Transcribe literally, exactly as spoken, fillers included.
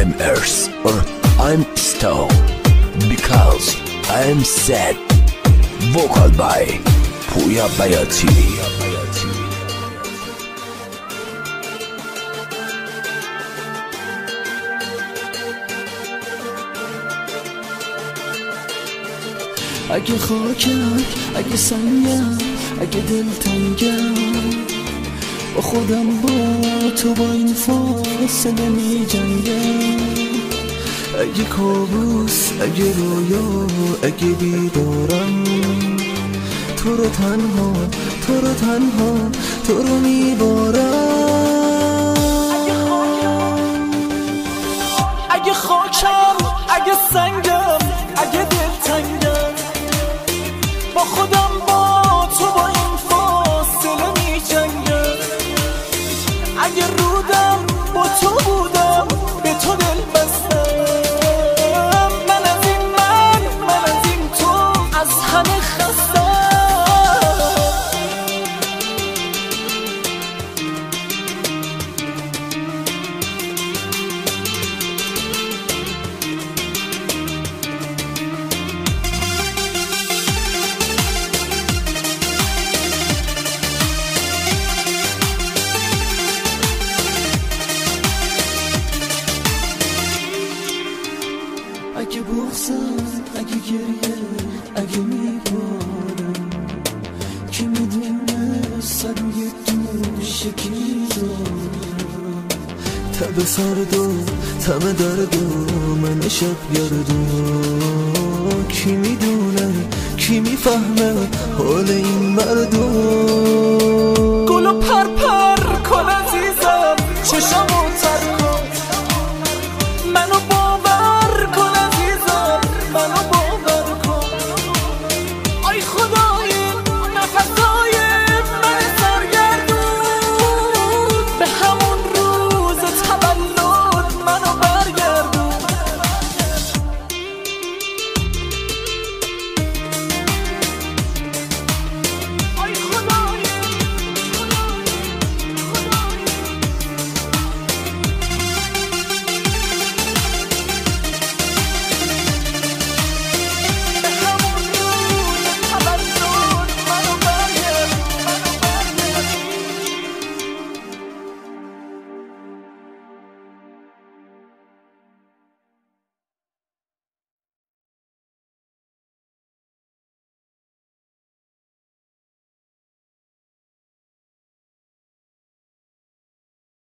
I'm Earth or I'm Stone because I'm sad. Vocal by Puya Bayati. اگه خاکم، اگه سنگم، اگه دلتنگم، با خودم با تو با این فاصله می جنگم. اگه کابوس، اگه رویا، اگه بیدارم، تو رو تنها، تو رو تنها، تو رو میبارم. اگه خاکم، اگه سنگم، اگه دلتنگم، با خودم با تو با این فاصله می جنگم. اگه رودم با تو بودم به تو دل بستم، من از این من من از این تو از همه خستم. اگه بغزم، اگه گریه، اگه میبارم، که میدونه صد و یک دوشه کی دارم. تب سرد و تم درد و من شب گردو، کی میدونه، کی میفهمه حال این مردم. گلو پر پر کنه